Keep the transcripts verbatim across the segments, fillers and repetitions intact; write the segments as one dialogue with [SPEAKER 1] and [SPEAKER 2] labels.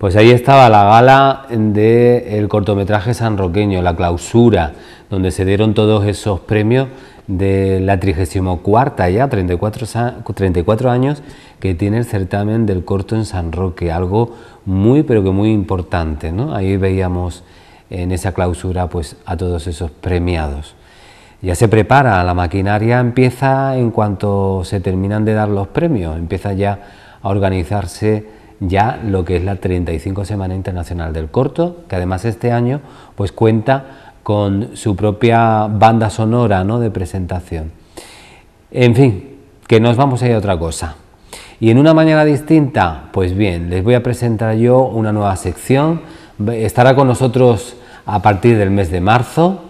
[SPEAKER 1] Pues ahí estaba la gala del cortometraje sanroqueño, la clausura, donde se dieron todos esos premios de la trigésima cuarta ya, treinta y cuatro años que tiene el certamen del corto en San Roque, algo muy pero que muy importante, ¿no? Ahí veíamos en esa clausura pues a todos esos premiados. Ya se prepara, la maquinaria empieza en cuanto se terminan de dar los premios, empieza ya a organizarse ya lo que es la treinta y cinco Semana Internacional del Corto, que además este año pues cuenta con su propia banda sonora, ¿no?, de presentación. En fin, que nos vamos a ir a otra cosa. Y en una mañana distinta, pues bien, les voy a presentar yo una nueva sección. Estará con nosotros a partir del mes de marzo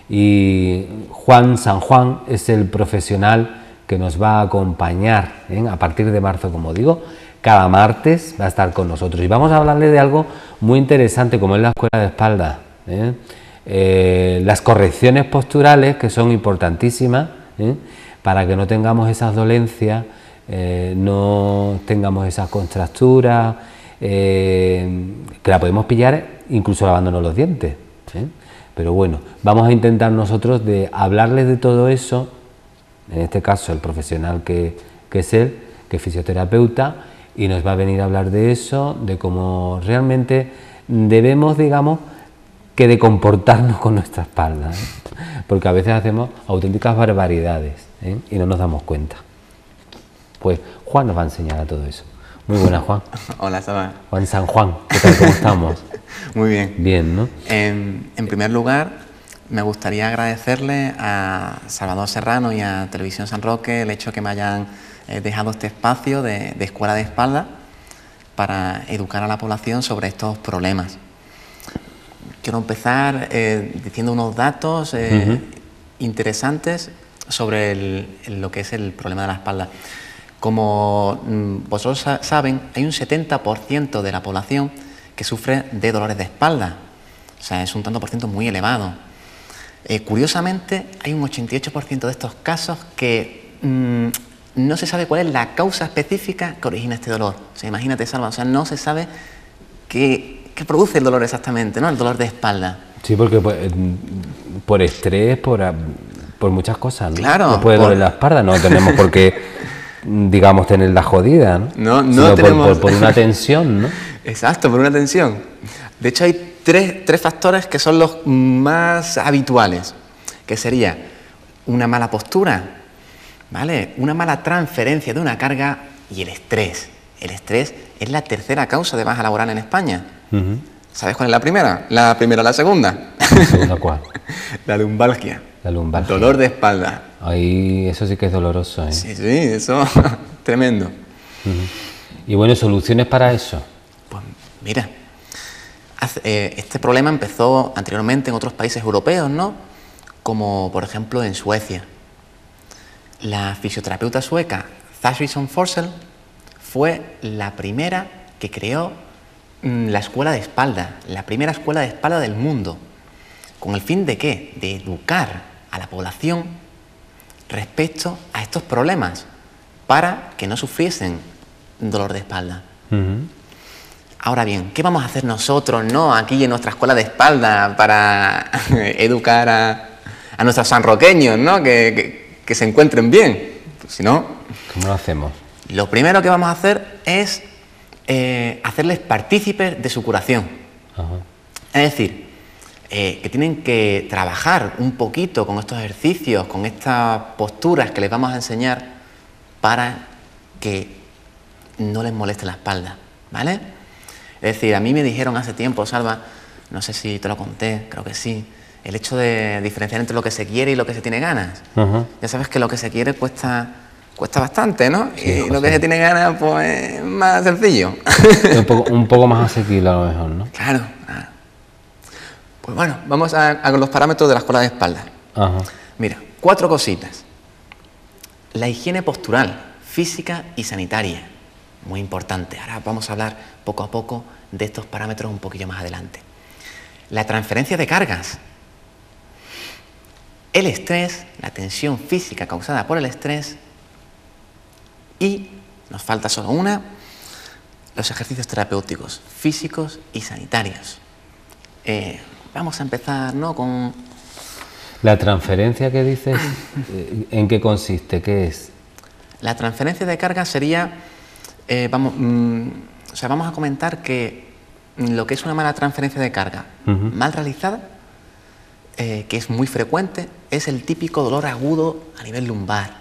[SPEAKER 1] y Juan San Juan es el profesional que nos va a acompañar, ¿eh?, a partir de marzo, como digo. Cada martes va a estar con nosotros y vamos a hablarle de algo muy interesante como es la escuela de espalda, ¿eh? Eh, las correcciones posturales, que son importantísimas, ¿eh?, para que no tengamos esas dolencias, eh, no tengamos esas contracturas, eh, que la podemos pillar incluso lavándonos los dientes, ¿eh? Pero bueno, vamos a intentar nosotros de hablarles de todo eso, en este caso el profesional que, que es él, que es fisioterapeuta, y nos va a venir a hablar de eso, de cómo realmente debemos, digamos, que de comportarnos con nuestra espalda, ¿eh?, porque a veces hacemos auténticas barbaridades, ¿eh?, y no nos damos cuenta. Pues Juan nos va a enseñar a todo eso. Muy buenas, Juan.
[SPEAKER 2] Hola, Saba.
[SPEAKER 1] Juan San Juan, ¿qué tal? ¿Cómo estamos?
[SPEAKER 2] Muy bien.
[SPEAKER 1] Bien, ¿no?
[SPEAKER 2] En, en primer lugar, me gustaría agradecerle a Salvador Serrano y a Televisión San Roque el hecho que me hayan eh, dejado este espacio de, de escuela de espalda para educar a la población sobre estos problemas. Quiero empezar eh, diciendo unos datos eh, uh-huh. interesantes sobre el, lo que es el problema de la espalda. Como mm, vosotros sa saben, hay un setenta por ciento de la población que sufre de dolores de espalda. O sea, es un tanto por ciento muy elevado. Eh, curiosamente, hay un ochenta y ocho por ciento de estos casos que mmm, no se sabe cuál es la causa específica que origina este dolor. O sea, imagínate, Salva, o sea, no se sabe qué, qué produce el dolor exactamente, ¿no? El dolor de espalda.
[SPEAKER 1] Sí, porque por, por estrés, por, por muchas cosas, ¿no?
[SPEAKER 2] Claro.
[SPEAKER 1] No puede
[SPEAKER 2] por...
[SPEAKER 1] doler la espalda, no tenemos por qué, digamos, tenerla jodida, ¿no?
[SPEAKER 2] No, no
[SPEAKER 1] Sino
[SPEAKER 2] tenemos...
[SPEAKER 1] por, por, por una tensión, ¿no?
[SPEAKER 2] Exacto, por una tensión. De hecho, hay tres, tres factores que son los más habituales, que sería una mala postura, ¿vale?, una mala transferencia de una carga y el estrés. El estrés es la tercera causa de baja laboral en España. Uh-huh. ¿Sabes cuál es la primera? La primera o la segunda.
[SPEAKER 1] ¿La segunda cuál?
[SPEAKER 2] La lumbalgia.
[SPEAKER 1] La lumbalgia.
[SPEAKER 2] Dolor de espalda.
[SPEAKER 1] Ahí, eso sí que es doloroso, ¿eh?
[SPEAKER 2] Sí, sí, eso tremendo.
[SPEAKER 1] Uh-huh. ¿Y bueno, soluciones para eso?
[SPEAKER 2] Pues mira, hace, eh, este problema empezó anteriormente en otros países europeos, ¿no? Como por ejemplo en Suecia. La fisioterapeuta sueca Thasrisson Forsell fue la primera que creó mmm, la escuela de espalda, la primera escuela de espalda del mundo. ¿Con el fin de qué? De educar a la población respecto a estos problemas para que no sufriesen dolor de espalda. Uh-huh. Ahora bien, ¿qué vamos a hacer nosotros, no, aquí en nuestra escuela de espalda para educar a, a nuestros sanroqueños, ¿no?, que, que, que se encuentren bien? Pues, si no,
[SPEAKER 1] ¿cómo lo hacemos?
[SPEAKER 2] Lo primero que vamos a hacer es eh, hacerles partícipes de su curación. Uh-huh. Es decir, eh, que tienen que trabajar un poquito con estos ejercicios, con estas posturas que les vamos a enseñar para que no les moleste la espalda, ¿vale? Es decir, a mí me dijeron hace tiempo, Salva, no sé si te lo conté, creo que sí, el hecho de diferenciar entre lo que se quiere y lo que se tiene ganas. Uh-huh. Ya sabes que lo que se quiere cuesta, cuesta bastante, ¿no? Sí, y José, lo que se tiene ganas, pues, es más sencillo.
[SPEAKER 1] Un poco, un poco más asequible a lo mejor, ¿no?
[SPEAKER 2] Claro. Pues bueno, vamos a, a los parámetros de la escuela de espalda. Uh-huh. Mira, cuatro cositas. La higiene postural, física y sanitaria. Muy importante. Ahora vamos a hablar poco a poco de estos parámetros un poquillo más adelante. La transferencia de cargas. El estrés, la tensión física causada por el estrés. Y, nos falta solo una, los ejercicios terapéuticos, físicos y sanitarios. Eh, vamos a empezar, ¿no?, con...
[SPEAKER 1] La transferencia que dices, ¿en qué consiste? ¿Qué es?
[SPEAKER 2] La transferencia de carga sería, eh, vamos, mm, o sea, vamos a comentar que lo que es una mala transferencia de carga uh-huh. mal realizada, eh, que es muy frecuente, es el típico dolor agudo a nivel lumbar,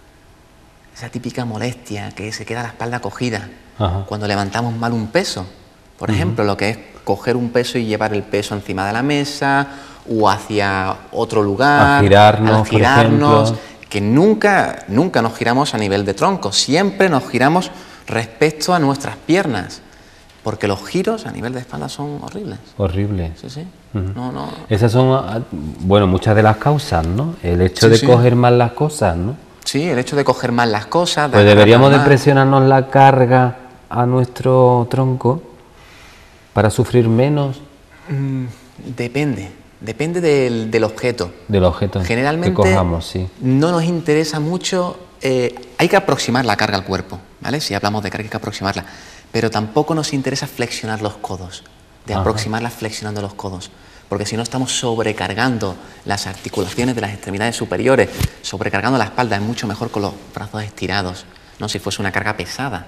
[SPEAKER 2] esa típica molestia que se queda la espalda cogida uh-huh. cuando levantamos mal un peso, por uh-huh. ejemplo, lo que es coger un peso y llevar el peso encima de la mesa o hacia otro lugar,
[SPEAKER 1] a girarnos,
[SPEAKER 2] al girarnos,
[SPEAKER 1] por ejemplo.
[SPEAKER 2] Que nunca, nunca nos giramos a nivel de tronco, siempre nos giramos respecto a nuestras piernas, porque los giros a nivel de espalda son horribles.
[SPEAKER 1] Horribles.
[SPEAKER 2] Sí, sí.
[SPEAKER 1] Uh-huh.
[SPEAKER 2] No, no.
[SPEAKER 1] Esas son, bueno, muchas de las causas, ¿no? El hecho
[SPEAKER 2] sí,
[SPEAKER 1] de
[SPEAKER 2] sí.
[SPEAKER 1] coger mal las cosas, ¿no?
[SPEAKER 2] Sí, el hecho de coger mal las cosas. De
[SPEAKER 1] pues deberíamos de
[SPEAKER 2] mal.
[SPEAKER 1] presionarnos la carga a nuestro tronco para sufrir menos.
[SPEAKER 2] Mm, depende. Depende del, del objeto.
[SPEAKER 1] Del objeto
[SPEAKER 2] Generalmente
[SPEAKER 1] que cojamos, sí.
[SPEAKER 2] No nos interesa mucho, eh, hay que aproximar la carga al cuerpo, ¿vale? Si hablamos de carga hay que aproximarla, pero tampoco nos interesa flexionar los codos, de Ajá. aproximarla flexionando los codos, porque si no estamos sobrecargando las articulaciones de las extremidades superiores, sobrecargando la espalda, es mucho mejor con los brazos estirados, no si fuese una carga pesada.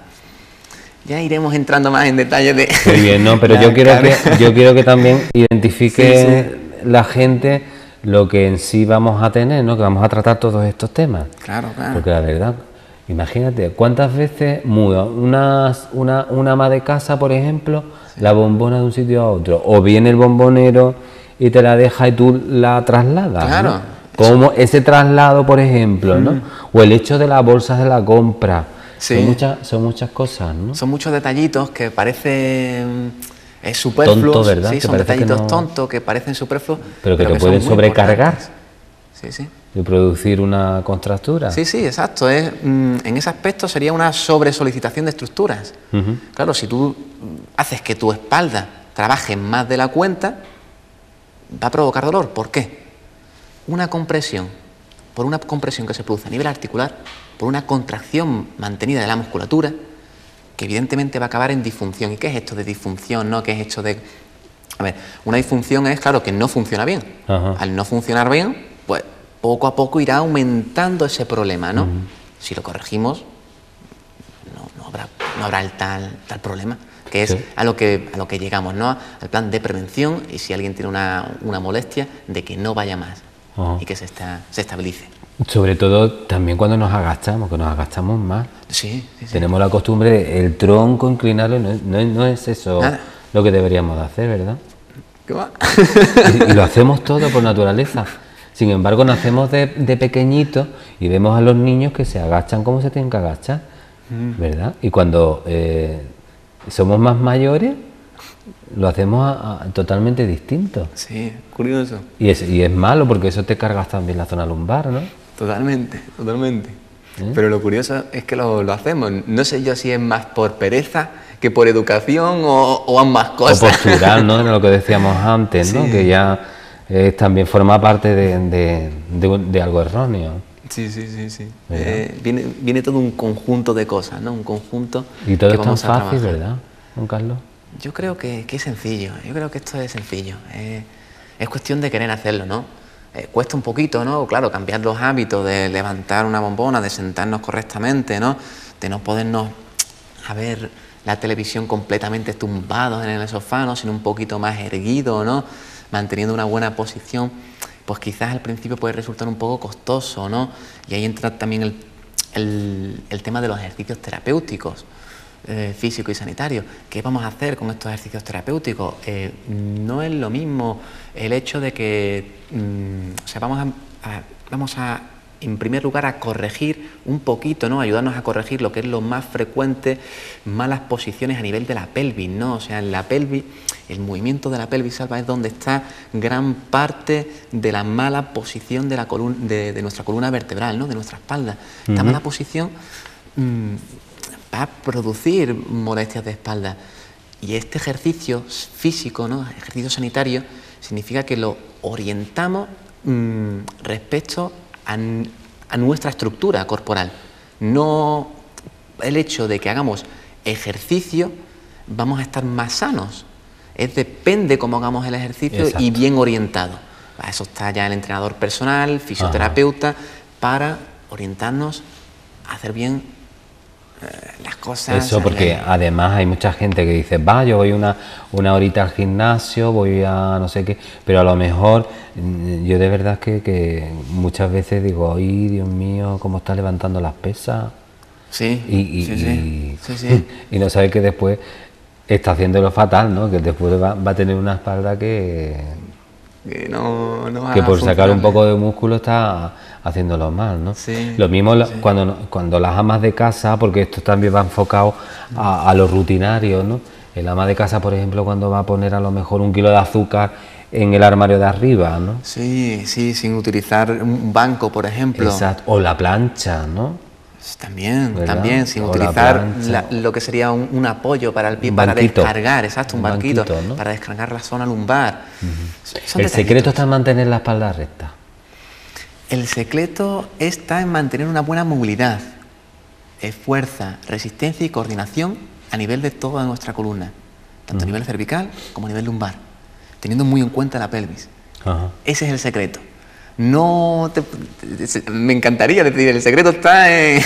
[SPEAKER 2] Ya iremos entrando más en detalles de...
[SPEAKER 1] Muy bien, no, pero yo quiero, que, yo quiero que también identifique... Sí, sí. la gente lo que en sí vamos a tener, ¿no? Que vamos a tratar todos estos temas.
[SPEAKER 2] Claro, claro.
[SPEAKER 1] Porque la verdad, imagínate, ¿cuántas veces muda una, una, una ama de casa, por ejemplo, sí. la bombona de un sitio a otro? O viene el bombonero y te la deja y tú la trasladas.
[SPEAKER 2] Claro.
[SPEAKER 1] ¿no? Como ese traslado, por ejemplo, mm. ¿no? O el hecho de las bolsas de la compra.
[SPEAKER 2] Sí.
[SPEAKER 1] Son muchas, son muchas cosas, ¿no?
[SPEAKER 2] Son muchos detallitos que parecen... Es superfluo,
[SPEAKER 1] tonto, ¿verdad?
[SPEAKER 2] Sí, son detallitos no... tontos que parecen superfluos.
[SPEAKER 1] Pero que
[SPEAKER 2] pero
[SPEAKER 1] te pueden sobrecargar.
[SPEAKER 2] Sí, sí.
[SPEAKER 1] Y producir una contractura.
[SPEAKER 2] Sí, sí, exacto. Es, mm, en ese aspecto sería una sobresolicitación de estructuras. Uh-huh. Claro, si tú haces que tu espalda trabaje más de la cuenta, va a provocar dolor. ¿Por qué? Una compresión, por una compresión que se produce a nivel articular, por una contracción mantenida de la musculatura, que evidentemente va a acabar en disfunción. ¿Y qué es esto de disfunción? ¿No? ¿Qué es esto de...? A ver, una disfunción es, claro, que no funciona bien. Ajá. Al no funcionar bien, pues poco a poco irá aumentando ese problema, ¿no? Uh-huh. Si lo corregimos, no, no habrá, no habrá el tal, tal problema, que es sí. a, lo que, a lo que llegamos, ¿no? Al plan de prevención, y si alguien tiene una, una molestia, de que no vaya más uh-huh. y que se, está, se estabilice.
[SPEAKER 1] Sobre todo también cuando nos agachamos, que nos agachamos más.
[SPEAKER 2] Sí, sí, sí.
[SPEAKER 1] Tenemos la costumbre de el tronco inclinarlo, no, no, no es eso Nada. lo que deberíamos de hacer, ¿verdad?
[SPEAKER 2] ¿Qué va?
[SPEAKER 1] Y, y lo hacemos todo por naturaleza. Sin embargo, nacemos de, de pequeñitos y vemos a los niños que se agachan como se tienen que agachar, ¿verdad? Y cuando eh, somos más mayores, lo hacemos a, a, totalmente distinto.
[SPEAKER 2] Sí, curioso.
[SPEAKER 1] Y es, y es malo porque eso te cargas también la zona lumbar, ¿no?
[SPEAKER 2] Totalmente, totalmente. ¿Eh? Pero lo curioso es que lo, lo hacemos. No sé yo si es más por pereza que por educación o, o ambas cosas.
[SPEAKER 1] O postural, ¿no? Era lo que decíamos antes, ¿no? Sí. Que ya eh, también forma parte de, de, de, de algo erróneo.
[SPEAKER 2] Sí, sí, sí, sí. Eh, viene, viene todo un conjunto de cosas, ¿no? Un conjunto
[SPEAKER 1] y todo
[SPEAKER 2] que
[SPEAKER 1] es tan
[SPEAKER 2] vamos a
[SPEAKER 1] fácil,
[SPEAKER 2] trabajar.
[SPEAKER 1] ¿verdad, Juan Carlos?
[SPEAKER 2] Yo creo que, que es sencillo. Yo creo que esto es sencillo. Eh, es cuestión de querer hacerlo, ¿no? Eh, cuesta un poquito, ¿no? Claro, cambiar los hábitos de levantar una bombona, de sentarnos correctamente, ¿no? De no podernos a ver la televisión completamente tumbados en el sofá, ¿no? Sino un poquito más erguido, ¿no? Manteniendo una buena posición, pues quizás al principio puede resultar un poco costoso, ¿no? Y ahí entra también el, el, el tema de los ejercicios terapéuticos, eh, físico y sanitario. ¿Qué vamos a hacer con estos ejercicios terapéuticos? Eh, no es lo mismo el hecho de que, mmm, o sea, vamos a, a, vamos a, en primer lugar, a corregir un poquito, ¿no? Ayudarnos a corregir lo que es lo más frecuente, malas posiciones a nivel de la pelvis, ¿no? O sea, en la pelvis, el movimiento de la pelvis, Salva, es donde está gran parte de la mala posición de, la columna, de, de nuestra columna vertebral, ¿no? De nuestra espalda. Uh-huh. Esta mala posición mmm, va a producir molestias de espalda. Y este ejercicio físico, ¿no? Ejercicio sanitario, significa que lo orientamos mmm, respecto a, a nuestra estructura corporal. No el hecho de que hagamos ejercicio vamos a estar más sanos. Es depende cómo hagamos el ejercicio. Exacto. Y bien orientado. Para eso está ya el entrenador personal, fisioterapeuta, ajá, para orientarnos a hacer bien eh, las cosas.
[SPEAKER 1] Eso, porque el... además hay mucha gente que dice, va, yo voy una, una horita al gimnasio, voy a no sé qué, pero a lo mejor yo de verdad que, que muchas veces digo, ay, Dios mío, cómo está levantando las pesas.
[SPEAKER 2] Sí,
[SPEAKER 1] y, y,
[SPEAKER 2] sí, sí.
[SPEAKER 1] Y,
[SPEAKER 2] sí, sí.
[SPEAKER 1] y no sabe que después está haciéndolo fatal, ¿no? Que después va, va a tener una espalda que...
[SPEAKER 2] que no, no
[SPEAKER 1] que por sacar un poco de músculo está haciéndolo mal, ¿no?
[SPEAKER 2] Sí,
[SPEAKER 1] lo mismo
[SPEAKER 2] sí.
[SPEAKER 1] cuando, cuando las amas de casa, porque esto también va enfocado a, a lo rutinario, ¿no? El ama de casa, por ejemplo, cuando va a poner a lo mejor un kilo de azúcar en el armario de arriba, ¿no?
[SPEAKER 2] Sí, sí, sin utilizar un banco, por ejemplo.
[SPEAKER 1] Exacto, o la plancha, ¿no?
[SPEAKER 2] También,
[SPEAKER 1] ¿verdad?
[SPEAKER 2] también, sin
[SPEAKER 1] o
[SPEAKER 2] utilizar la, lo que sería un, un apoyo para el pie, para descargar, exacto, un, un banquito, banquito, ¿no? Para descargar la zona lumbar.
[SPEAKER 1] Uh-huh. ¿El secreto está en mantener la espalda recta?
[SPEAKER 2] El secreto está en mantener una buena movilidad, fuerza, resistencia y coordinación a nivel de toda nuestra columna, tanto uh-huh. a nivel cervical como a nivel lumbar, teniendo muy en cuenta la pelvis. Uh-huh. Ese es el secreto. No te, me encantaría decir, el secreto está en,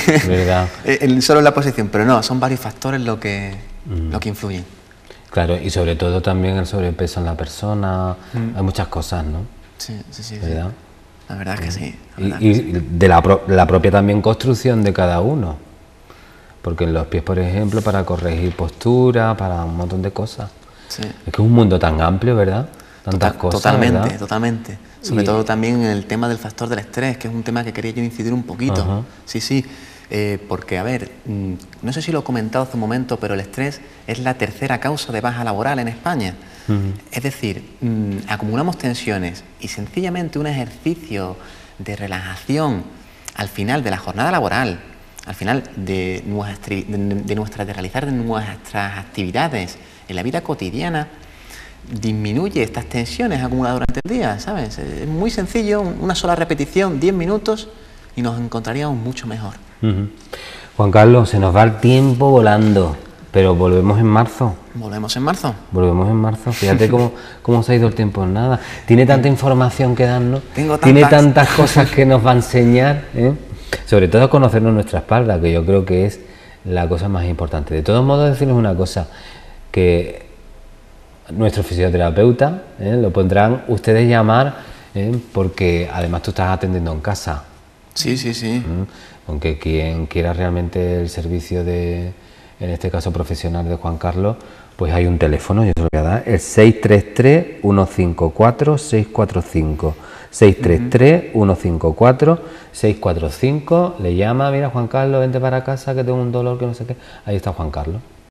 [SPEAKER 2] en solo en la posición, pero no, son varios factores lo que, mm. lo que influyen.
[SPEAKER 1] Claro, y sobre todo también el sobrepeso en la persona, mm. hay muchas cosas, ¿no?
[SPEAKER 2] Sí, sí, sí.
[SPEAKER 1] ¿verdad?
[SPEAKER 2] Sí. La verdad es que sí.
[SPEAKER 1] Y,
[SPEAKER 2] que
[SPEAKER 1] y
[SPEAKER 2] sí.
[SPEAKER 1] de la, pro, la propia también construcción de cada uno, porque en los pies, por ejemplo, para corregir postura, para un montón de cosas.
[SPEAKER 2] Sí.
[SPEAKER 1] Es que es un mundo tan amplio, ¿verdad? Tantas
[SPEAKER 2] Total,
[SPEAKER 1] cosas,
[SPEAKER 2] Totalmente,
[SPEAKER 1] ¿verdad?
[SPEAKER 2] totalmente. Sobre y... todo también en el tema del factor del estrés, que es un tema que quería yo incidir un poquito. Uh-huh. Sí, sí, eh, porque, a ver, mmm, no sé si lo he comentado hace un momento, pero el estrés es la tercera causa de baja laboral en España. Uh-huh. Es decir, mmm, acumulamos tensiones y sencillamente un ejercicio de relajación al final de la jornada laboral, al final de, nuestra, de, de, nuestra, de realizar nuestras actividades en la vida cotidiana, disminuye estas tensiones acumuladas durante el día, ¿sabes? Es muy sencillo, una sola repetición, diez minutos y nos encontraríamos mucho mejor.
[SPEAKER 1] Uh-huh. Juan Carlos, se nos va el tiempo volando, pero volvemos en marzo.
[SPEAKER 2] ¿Volvemos en marzo?
[SPEAKER 1] Volvemos en marzo, fíjate cómo, cómo se ha ido el tiempo en nada. Tiene tanta información que darnos,
[SPEAKER 2] Tengo tantas...
[SPEAKER 1] tiene tantas cosas que nos va a enseñar, ¿eh? Sobre todo conocernos nuestra espalda, que yo creo que es la cosa más importante. De todos modos, decirles una cosa, que nuestro fisioterapeuta, ¿eh? lo podrán ustedes llamar, ¿eh? porque además tú estás atendiendo en casa.
[SPEAKER 2] Sí, sí, sí.
[SPEAKER 1] ¿eh? Aunque quien quiera realmente el servicio de, en este caso profesional de Juan Carlos, pues hay un teléfono, yo se lo voy a dar, el seis tres tres, uno cinco cuatro, seis cuatro cinco. seis tres tres, uno cinco cuatro, seis cuatro cinco, le llama, mira Juan Carlos, vente para casa que tengo un dolor que no sé qué, ahí está Juan Carlos.